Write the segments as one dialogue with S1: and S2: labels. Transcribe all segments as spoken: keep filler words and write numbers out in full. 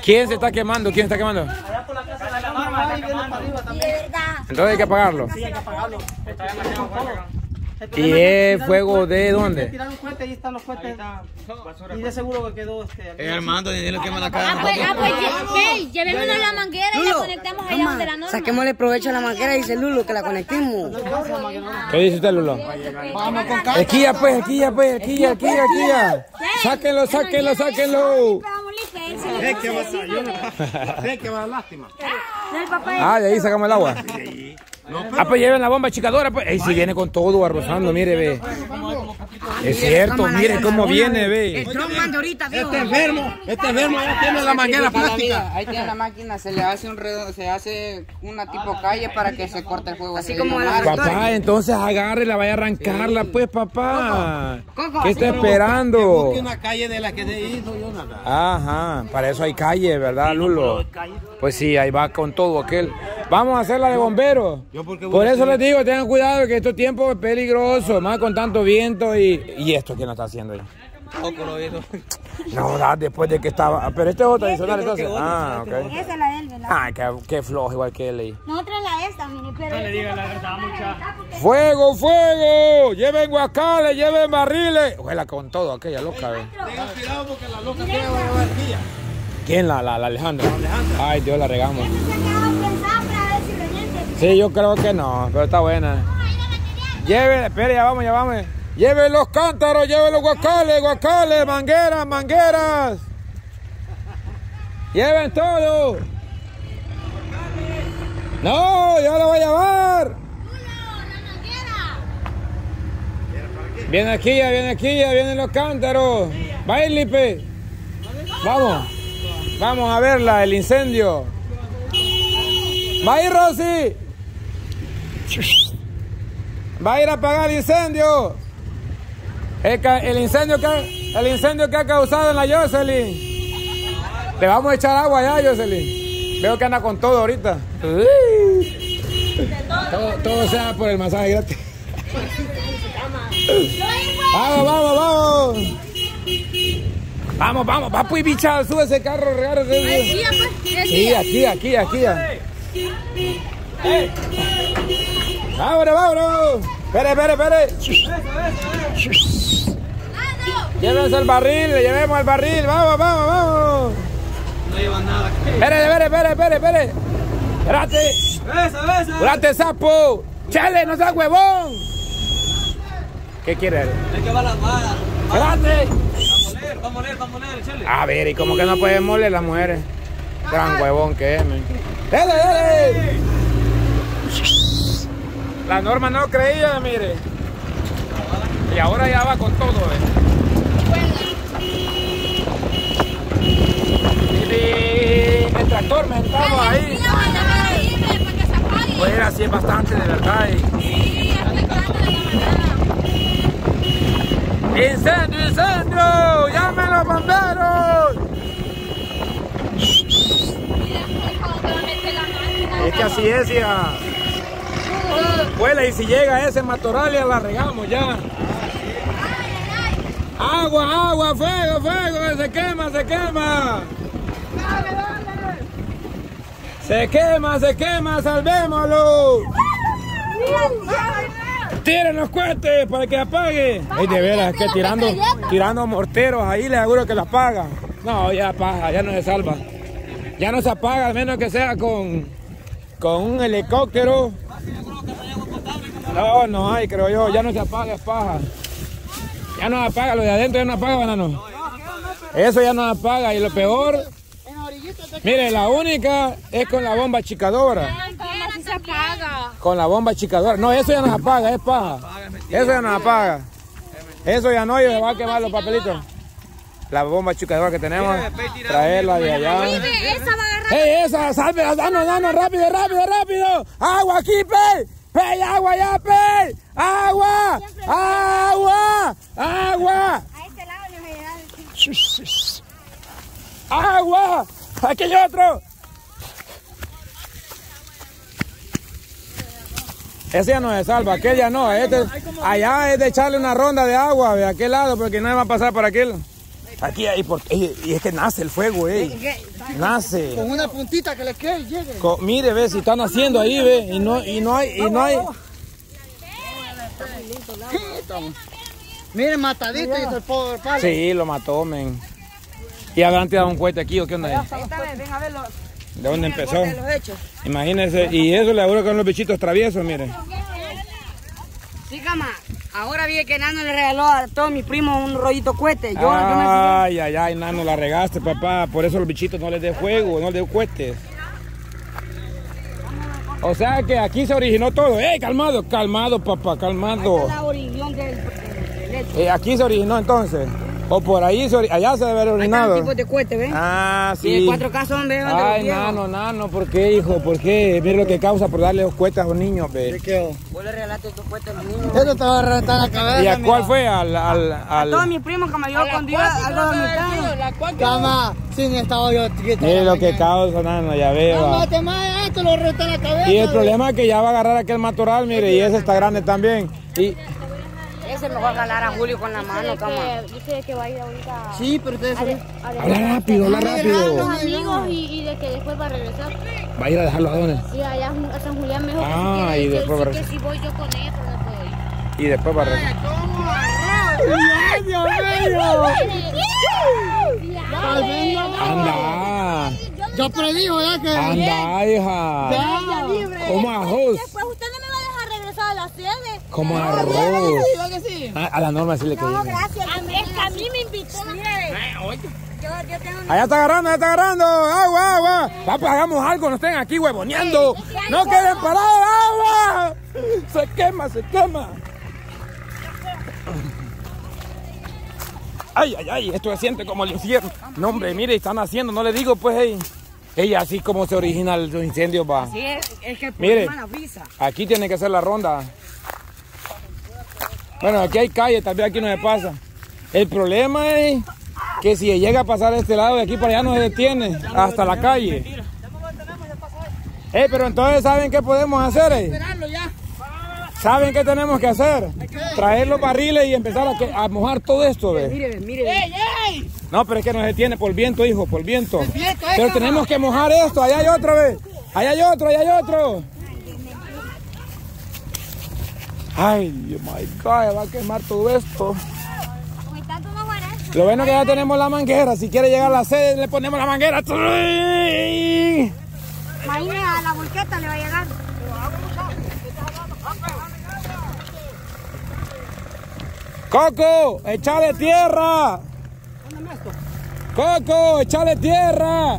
S1: ¿Quién se está quemando? ¿Quién está quemando?
S2: Allá por la casa de la norma, ahí viene para arriba también.
S1: Entonces hay que apagarlo.
S2: Sí, hay que apagarlo. Está demasiado fuego.
S1: ¿Y es fuego de dónde?
S2: Tiraron cohetes, ahí están los cohetes. Y de seguro que quedó este.
S3: Eh, Armando, ni lo quema la
S4: Ah,
S3: cara.
S4: pues, ah, pues, lle- llevémonos la manguera y la conectamos allá donde la norma.
S5: Saquémosle provecho a la manguera, dice Lulo, que la conectemos.
S1: ¿Qué dice usted, Lulo?
S3: Vamos con calma.
S1: Esquilla, pues, esquilla, pues, esquilla, esquilla, esquilla. Sáquenlo, sáquenlo, sáquenlo.
S3: Es que va a ser, yo no. Es que va a dar lástima.
S1: Ah, de ahí sacamos el agua. Ah, pues lleven la bomba chicadora, pues. Ey, si viene con todo arrozando, mire, ve. Es cierto, mire cómo viene, ve.
S5: El dron manda ahorita,
S3: Este enfermo, este enfermo ya tiene la manguera plástica.
S6: Ahí tiene la máquina, se le hace un redondo, se hace una tipo calle para que se corte el fuego.
S5: Así como la
S1: Papá, entonces agárrela, vaya a arrancarla, pues, papá. ¿Qué está esperando?
S3: Busque una calle de la que se hizo Jonathan.
S1: Ajá, para eso hay calle, ¿verdad, Lulo? Pues sí, ahí va con todo aquel. Vamos a hacerla de bomberos. Por eso les digo, tengan cuidado que estos tiempos es peligroso, más con tanto viento y... ¿Y esto quién lo está haciendo ahí? No, da, después de que estaba... Pero este es otro adicional, entonces. Ah, ok.
S4: Esa es la de él, ¿verdad?
S1: Ah, qué, qué flojo, igual que él ahí.
S4: Nosotros la esta, mire, pero... No le diga la verdad, mucha.
S1: ¡Fuego, fuego! ¡Lleven guacales, lleven barriles! Huela con todo aquella loca, ve.
S3: Tengan cuidado porque la loca tiene barquilla.
S1: ¿Quién? La, la, la Alejandra.
S3: Alejandra.
S1: Ay, Dios, la regamos.
S4: Eso se ha quedado pensado para ver si reviente.
S1: Sí, yo creo que no, pero está buena. Lleven, espere, ya vamos, ya vamos. Lleven los cántaros, lleven los guacales, guacales, mangueras, mangueras. Lleven todo. No, yo lo voy a llevar. Viene aquí, ya viene aquí, ya vienen los cántaros. Va a ir, Lipe. Vamos. Vamos a verla, el incendio. Va a ir, Rosy. Va a ir a apagar el incendio. El, el incendio que el incendio que ha causado en la Jocelyn. Le vamos a echar agua allá, Jocelyn. Veo que anda con todo ahorita. Todo, todo sea por el masaje gratis. Vamos, vamos, vamos. Vamos, vamos, va pues bicha, sube ese carro, regálese. Sí, aquí, aquí, aquí. Vámonos, vámonos. Espere, espere, espere. Llévense el barril, le llevemos el barril. Vamos, vamos, vamos.
S3: No llevan nada.
S1: Espere, espere, espere, espere, espere. Espérate.
S3: Besa, besa.
S1: Espérate, sapo. Chale, no seas huevón. ¿Qué quiere él?
S3: Es que va a las varas.
S1: Espérate.
S3: Va a moler, va a moler, chale.
S1: A ver, ¿y cómo que no pueden moler las mujeres? Gran huevón que es, men. ¡Dale, dale! La norma no creía, mire. Y ahora ya va con todo, eh. Y el tractor me estaba ahí. Pues así es bastante, de verdad. Y... ¡Incendio, incendio! ¡Llamen a los bomberos! Es que así es, ya. Vuela, y si llega ese matorral ya la regamos ya. Agua, agua, fuego, fuego, se quema, se quema. Se quema, se quema, salvémoslo. Tiren los cohetes para que apague. Ay, de veras, es que tirando, tirando morteros ahí le aseguro que la apaga. No, ya paja, ya no se salva. Ya no se apaga, al menos que sea con, con un helicóptero. No, no hay, creo yo. Ya no se apaga, es paja. Ya no apaga, lo de adentro ya no apaga, banano. Eso ya no apaga, y lo peor... Mire, la única es con la bomba chicadora.
S4: Se apaga.
S1: Con la bomba chicadora. No, eso ya no se apaga, es paja. Eso ya no se apaga. Eso ya no, y se va a quemar los papelitos. La bomba chicadora que tenemos, traerla de allá.
S4: Esa va a agarrar.
S1: ¡Ey, esa! ¡Salve! ¡Danos, danos! ¡Rápido, rápido, rápido! ¡Agua aquí, pe! ¡Pe, agua ya, pe! ¡Agua! ¡Agua! ¡Agua!
S4: A este lado le voy a dar.
S1: ¡Agua! ¡Aquí hay otro! Ese ya no se salva, aquel ya no. Este, allá es de echarle una ronda de agua de aquel lado, porque no va a pasar por aquel. Aquí hay por, y, y es que nace el fuego, eh. Nace.
S2: Con una puntita que le quede, llegue.
S1: Con, mire, ve, si están haciendo ahí, ve, y no, y no hay, y no hay.
S2: Miren, matadito y el pobre palo.
S1: Sí, lo mató, men. ¿Y habrán tirado un cohete aquí o qué onda ahí?
S5: Ven a verlo.
S1: ¿De dónde empezó? Imagínense, y eso le aseguro que son los bichitos traviesos, miren.
S5: Sí, cama. Ahora vi que Nano le regaló a todos mis primos un rollito cohete. Yo, yo me
S1: Ay, ay, ay, Nano, la regaste, papá. Por eso los bichitos no les dé fuego, no les dé cohetes. O sea que aquí se originó todo. ¡Eh, calmado, calmado, papá, calmado!
S5: Esta es la origen del, del hecho.
S1: Eh, aquí se originó entonces. O por ahí, se ori- allá se debe haber originado.
S5: Hay tipos de cohete, ¿ven?
S1: Ah, sí.
S5: Y de cuatro casos son de los
S1: Ay,
S5: viejos.
S1: Nano, Nano, ¿por qué, hijo? ¿Por qué? Mira lo que causa por darle los cohetes a los niños, ve.
S5: Vos le regalaste tus cohetes a los niños.
S2: Esto te va a reventar la cabeza.
S1: ¿Y a cuál
S2: mira.
S1: fue? Al, al,
S5: A
S1: al...
S5: todos mis primos que me ayudó con Dios, algo de mitad.
S2: Cama, sin estado yo.
S1: Mire lo que causa, Nano, ya veo.
S2: Cama, te más esto lo reventar la cabeza.
S1: Y el problema es que ya va a agarrar aquel matorral, mire, y ese está grande también. Y
S5: Ese me va a jalar a Julio con la mano, cama.
S4: Dice que va a ir ahorita
S2: Sí, pero ustedes
S4: a, de-
S2: saben.
S4: a
S1: habla
S4: dejar
S1: rápido, habla
S4: a
S1: rápido.
S4: los amigos y, y de que después va a regresar.
S1: Va a ir a dejarlo a dónde.
S4: Y allá a San Julián mejor.
S1: Ah,
S4: que si
S1: y
S4: quiere
S1: después va a
S4: decir
S1: regresar.
S4: que si voy yo con ella, pero no puedo ir.
S1: Y después va a regresar. Anda,
S2: Yo predigo ya que.
S1: anda, hija. Como arroz,
S4: Después usted no me va a dejar regresar a la sede.
S1: como arroz.
S2: que sí.
S1: Ah, a la Norma sí le
S4: No,
S1: quedó.
S4: gracias. A mí, es que a mí me invitó. Mire, yo, yo tengo una...
S1: Allá está agarrando, allá está agarrando. Agua, agua. Papá, hagamos algo, no estén aquí huevoneando. No queden parados, agua. Se quema, se quema. Ay, ay, ay, esto se siente como el infierno. No, hombre, mire, están haciendo, no le digo, pues, hey. Ella así como se origina los incendios, va.
S5: Sí, es, es que el
S1: Mire.
S5: problema es la visa.
S1: Aquí tiene que ser la ronda. Bueno, aquí hay calle, tal vez aquí no se pasa. El problema es que si llega a pasar de este lado, de aquí para allá no se detiene, hasta la calle. Eh, pero entonces, ¿saben qué podemos hacer? Eh? ¿Saben qué tenemos que hacer? Traer los barriles y empezar a, que- a mojar todo esto, ¿ve?
S5: Mire, mire.
S1: No, pero es que no se detiene por viento, hijo, por viento. Pero tenemos que mojar esto, allá hay otro, ¿ve? Allá hay otro, allá hay otro. Ay, oh my God, va a quemar todo esto.
S4: Con tanto no guardas.
S1: Lo bueno que ya tenemos la manguera. Si quiere llegar a la sede, le ponemos la manguera.
S4: Imagínese, a la volqueta le va a llegar.
S1: Coco, échale tierra. Coco, échale tierra.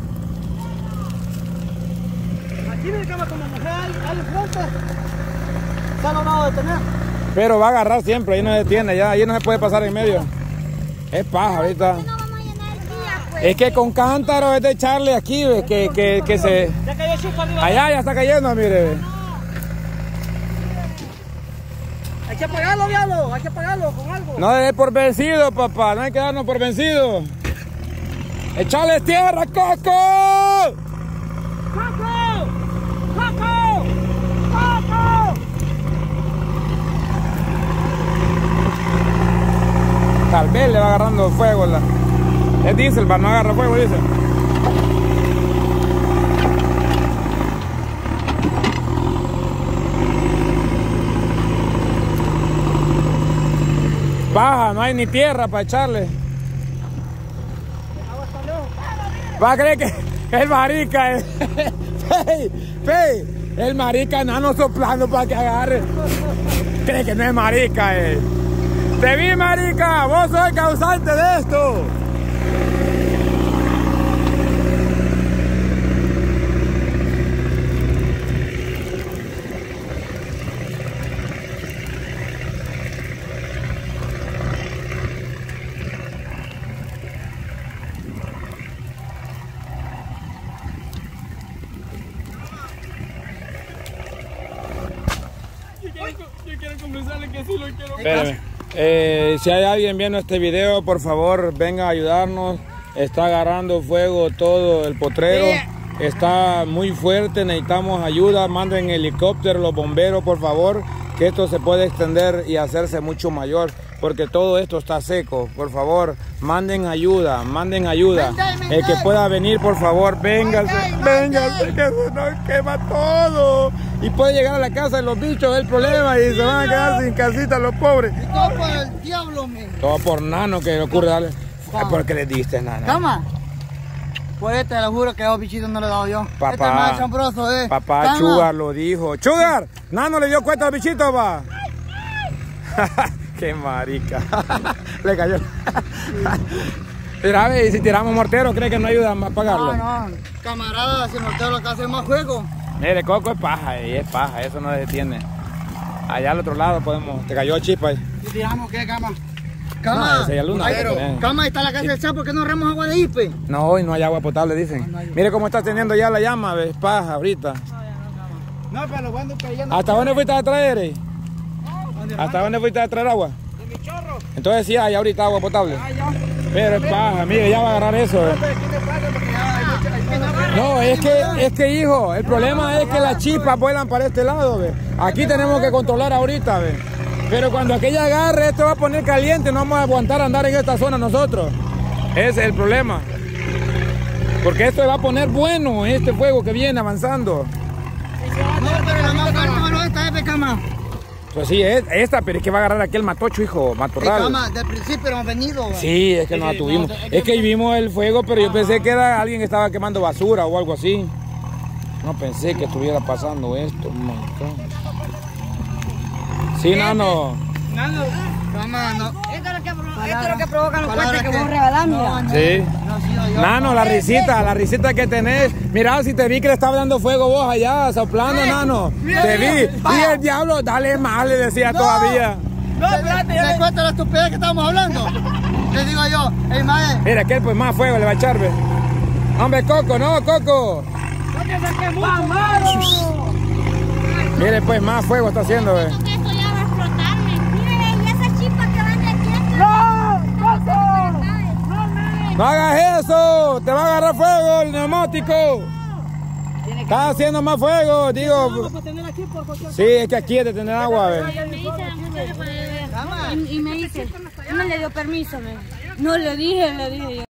S2: Aquí me cama como mujer, ahí enfrente. Se ha logrado detener.
S1: Pero va a agarrar siempre, ahí no se detiene, ya, ahí no se puede pasar en medio. Es paja ahorita.
S4: No vamos a llenar el día, pues.
S1: Es que con cántaro es de echarle aquí, ve, que, que, que se...
S2: Ya cayó chupa arriba.
S1: Allá ya está cayendo, mire. Ve.
S2: Hay que apagarlo, diablo. Hay que apagarlo con algo.
S1: No le dé por vencido, papá, no hay que darnos por vencido. ¡Echale tierra, Coco!
S2: ¡Coco! ¡Coco! ¡Coco!
S1: Tal vez le va agarrando fuego. La... Es diésel, no agarra fuego, dice. Baja, no hay ni tierra para echarle. Va a creer que el marica es... Pey, pey, el marica nano soplando para que agarre. Cree que no es marica, eh. Te vi, marica, vos sos el causante de esto. Espérame. Eh, si hay alguien viendo este video, por favor, venga a ayudarnos. Está agarrando fuego todo el potrero. Está muy fuerte, necesitamos ayuda. Manden helicóptero, los bomberos, por favor, que que esto se puede extender y hacerse mucho mayor, porque todo esto está seco. Por favor, manden ayuda, manden ayuda. El que pueda venir, por favor, véngase, véngase, que se nos quema todo. Y puede llegar a la casa de los bichos, es el problema, y se van a quedar sin casita los pobres.
S2: Y todo por el diablo, men.
S1: Todo por Nano, que le ocurre darle. ¿Por qué le diste, Nano?
S2: Cama. Por este, le juro que a los bichitos no le he dado yo.
S1: Papá,
S2: este es más asombroso, eh.
S1: Papá,
S2: Cama.
S1: Chugar lo dijo. ¡Chugar! Nano le dio cuenta al bichito, va. ¡Qué marica! Le cayó. Mira, ve, y si tiramos mortero, ¿cree que no ayuda a pagarlo?
S2: No, no. Camarada, si el mortero lo que hace es más juego.
S1: Mire, Coco es paja, y es paja, eso no se detiene. Allá al otro lado podemos... Te cayó chispa ahí.
S2: ¿Y tiramos qué, Cama?
S1: No,
S2: Cama,
S1: esa ya luna,
S2: Ay,
S1: pero-
S2: Cama, está la casa del sapo, ¿por qué no ahorramos agua de Ipe?
S1: No, hoy no hay agua potable, dicen. Mire cómo está teniendo ya la llama, ves, paja ahorita.
S2: No, pero lo bueno es que ya no...
S1: ¿Hasta dónde fuiste a traer? eh? ¿Hasta dónde fuiste a traer agua?
S2: De mi chorro.
S1: Entonces sí hay ahorita agua potable. Pero es paja, mire, ya va a agarrar eso. eh. No, es que, es que hijo, el problema es que las chispas vuelan para este lado, ve. Aquí tenemos que controlar ahorita, ve. Pero cuando aquella agarre, esto va a poner caliente, no vamos a aguantar andar en esta zona nosotros. Ese es el problema. Porque esto va a poner bueno, este fuego que viene avanzando.
S2: No, pero la más fuerte no esta es, Cama.
S1: Pues sí, es esta, pero es que va a agarrar aquel matocho, hijo, matorral.
S2: Cama, del principio hemos venido. güey.
S1: Sí, es que nos atuvimos. Es que vimos el fuego, pero yo pensé que era alguien que estaba quemando basura o algo así. No pensé que estuviera pasando esto. Oh my God. Sí, Nano.
S2: Nano, Cama, no.
S5: Esto es lo que, provo- esto es lo que provocan los
S2: Palabras
S5: cuentes que
S2: que-
S5: vos regalás, mira.
S2: No, no,
S1: Sí.
S2: no he sido yo.
S1: Nano, la risita, la risita que tenés. Mira, si te vi que le estaba dando fuego vos allá, soplando, Nano. Te vi. Y el diablo, dale más, le decía todavía.
S2: No, espérate, ¿te cuenta la estupidez que estábamos hablando? Le digo yo, hey, mae.
S1: Mira, aquel pues más fuego le va a echar, ve. Hombre, Coco, no, Coco. Mire, pues más fuego está haciendo, ve.
S4: Esto ya va a explotarme. Miren, y esas chispas que van de aquí ¡No! ¡No!
S1: No hagas eso, te va a agarrar fuego el neumático. Está haciendo más fuego, digo. Sí, es que aquí es de tener agua, ve.
S4: Me dice la muchacha para beber. Y, y me dice, no le dio permiso, me. No le dije, le dije yo.